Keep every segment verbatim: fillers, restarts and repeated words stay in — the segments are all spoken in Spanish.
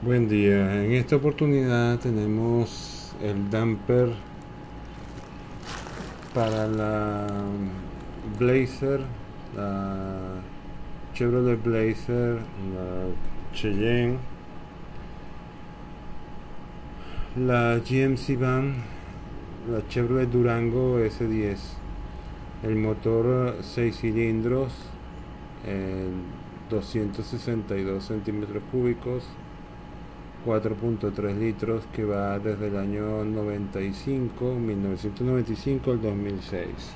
Buen día, en esta oportunidad tenemos el damper para la Blazer, la Chevrolet Blazer, la Cheyenne, la G M C Van, la Chevrolet Durango S diez. El motor seis cilindros, eh, doscientos sesenta y dos centímetros cúbicos, cuatro punto tres litros, que va desde el año noventa y cinco, mil novecientos noventa y cinco al dos mil seis.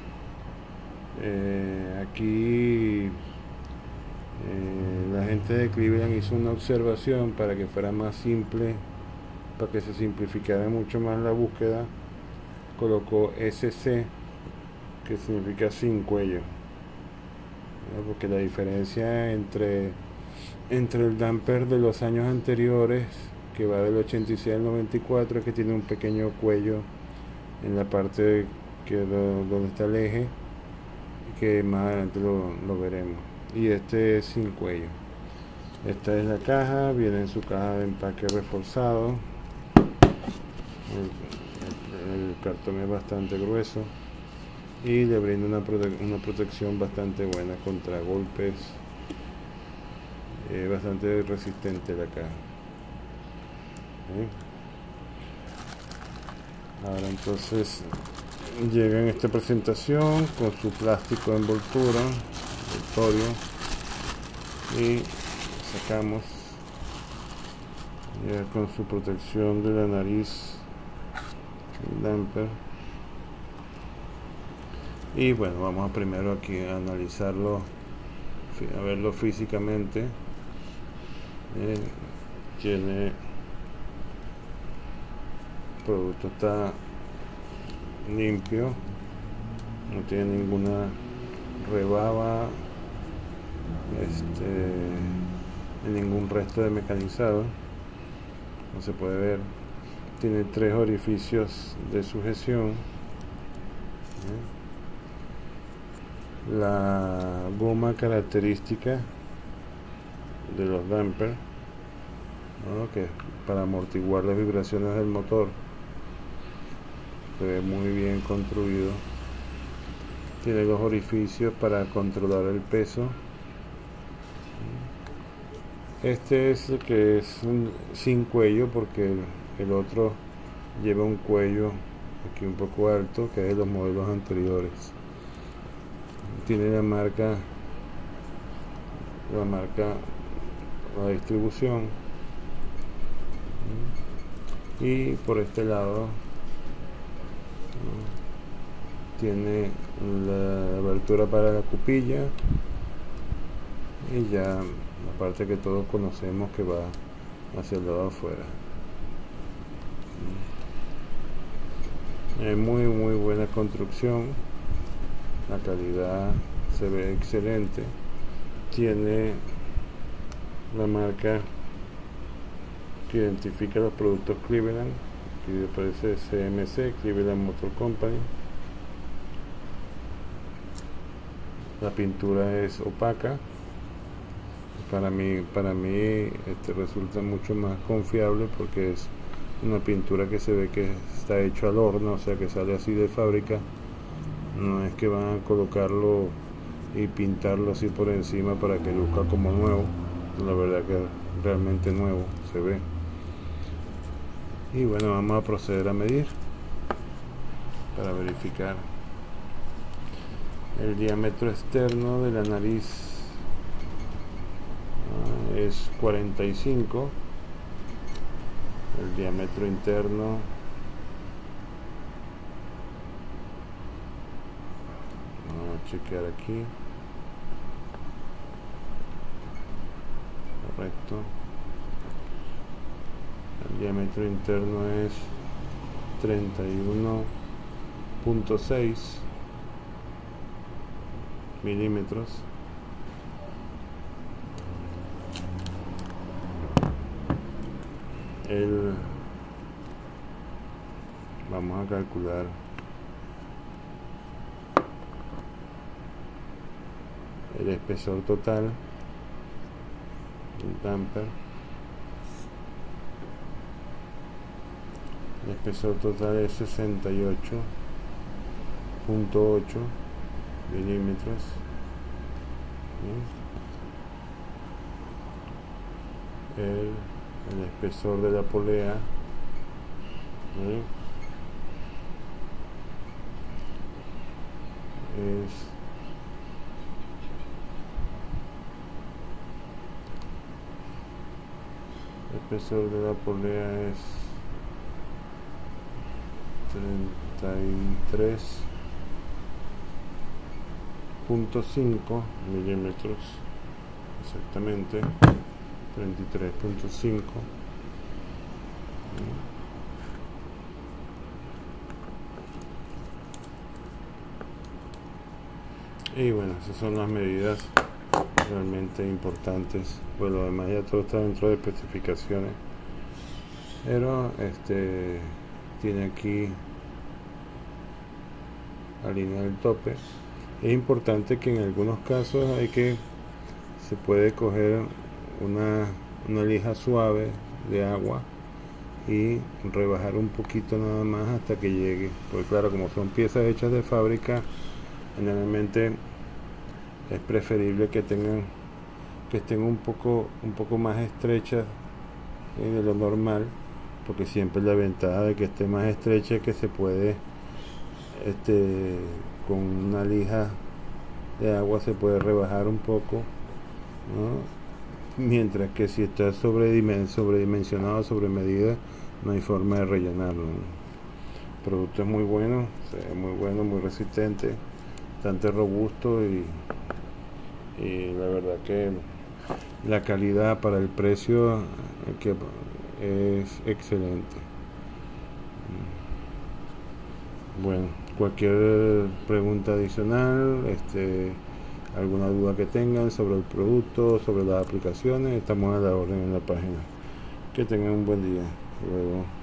Eh, aquí eh, la gente de Cleveland hizo una observación para que fuera más simple, para que se simplificara mucho más la búsqueda. Colocó S C, que significa sin cuello, ¿no? Porque la diferencia entre entre el damper de los años anteriores, que va del ochenta y seis al noventa y cuatro, es que tiene un pequeño cuello en la parte que lo, donde está el eje, que más adelante lo, lo veremos. Y este es sin cuello. Esta es la caja, viene en su caja de empaque reforzado. El, el, el cartón es bastante grueso y le brinda una, prote una protección bastante buena contra golpes. Eh, bastante resistente la caja. ¿Sí? Ahora entonces llega en esta presentación con su plástico de envoltura, envoltorio, y sacamos ya con su protección de la nariz, el damper. Y bueno, vamos a primero aquí a analizarlo, a verlo físicamente. Eh, tiene el producto, está limpio, no tiene ninguna rebaba, este, ningún resto de mecanizado, no se puede ver. Tiene tres orificios de sujeción. ¿Eh? La goma característica de los dampers, ¿no? Que para amortiguar las vibraciones del motor, se ve muy bien construido. Tiene dos orificios para controlar el peso. Este es el que es un, sin cuello, porque el, el otro lleva un cuello aquí un poco alto, que es de los modelos anteriores. Tiene la marca la marca la distribución, y por este lado tiene la abertura para la cupilla y ya la parte que todos conocemos, que va hacia el lado afuera. Es muy muy buena construcción, la calidad se ve excelente. Tiene la marca que identifica los productos Cleveland, que aparece C M C, Cleveland Motor Company. La pintura es opaca. Para mí, para mí este resulta mucho más confiable, porque es una pintura que se ve que está hecho al horno, o sea que sale así de fábrica. No es que van a colocarlo y pintarlo así por encima para que luzca como nuevo. La verdad que realmente nuevo se ve. Y bueno, vamos a proceder a medir para verificar. El diámetro externo de la nariz uh, es cuarenta y cinco. El diámetro interno vamos a chequear aquí. Correcto. El diámetro interno es treinta y uno punto seis milímetros. El, vamos a calcular el espesor total del damper. El espesor total es sesenta y ocho punto ocho milímetros. El, el espesor de la polea, ¿sí?, es el espesor de la polea es treinta y tres punto cinco milímetros, exactamente treinta y tres punto cinco. Y bueno, esas son las medidas realmente importantes. Bueno, lo demás ya todo está dentro de especificaciones, pero este tiene aquí la línea del tope. Es importante que en algunos casos hay que se puede coger una, una lija suave de agua y rebajar un poquito nada más hasta que llegue, porque claro, como son piezas hechas de fábrica, generalmente es preferible que tengan que estén un poco un poco más estrechas eh, de lo normal, porque siempre la ventaja de que esté más estrecha es que se puede este con una lija de agua se puede rebajar un poco, ¿no? Mientras que si está sobredimensionado, sobre medida, no hay forma de rellenarlo. El producto es muy bueno, o sea, muy bueno, muy resistente, bastante robusto y, y la verdad que la calidad para el precio que es excelente. Bueno, cualquier pregunta adicional, este, alguna duda que tengan sobre el producto, sobre las aplicaciones, estamos a la orden en la página. Que tengan un buen día. Luego.